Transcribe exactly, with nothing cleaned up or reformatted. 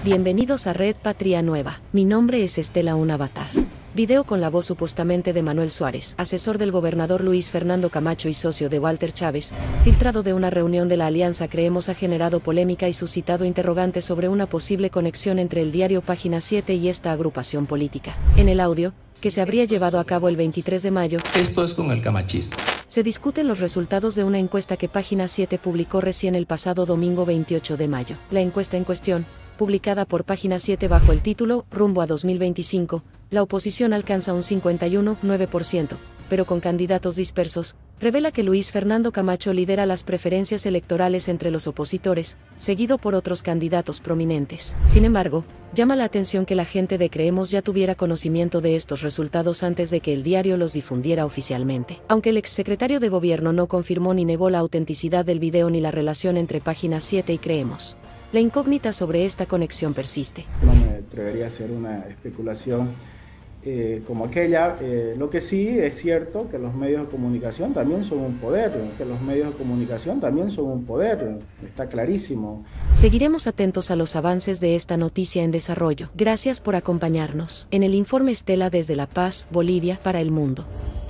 Bienvenidos a Red Patria Nueva. Mi nombre es Estela un avatar. Video con la voz supuestamente de Manuel Suárez, asesor del gobernador Luis Fernando Camacho y socio de Walter Chávez, filtrado de una reunión de la Alianza Creemos, ha generado polémica y suscitado interrogantes sobre una posible conexión entre el diario Página siete y esta agrupación política. En el audio, que se habría llevado a cabo el veintitrés de mayo, esto es con el camachismo. Se discuten los resultados de una encuesta que Página siete publicó recién el pasado domingo veintiocho de mayo. La encuesta en cuestión, publicada por Página siete bajo el título Rumbo a dos mil veinticinco, la oposición alcanza un cincuenta y uno coma nueve por ciento, pero con candidatos dispersos, revela que Luis Fernando Camacho lidera las preferencias electorales entre los opositores, seguido por otros candidatos prominentes. Sin embargo, llama la atención que la gente de Creemos ya tuviera conocimiento de estos resultados antes de que el diario los difundiera oficialmente. Aunque el exsecretario de Gobierno no confirmó ni negó la autenticidad del video ni la relación entre Página siete y Creemos, la incógnita sobre esta conexión persiste. No me atrevería a hacer una especulación eh, como aquella. Eh, lo que sí es cierto que los medios de comunicación también son un poder, que los medios de comunicación también son un poder, está clarísimo. Seguiremos atentos a los avances de esta noticia en desarrollo. Gracias por acompañarnos en el informe Estela desde La Paz, Bolivia, para el mundo.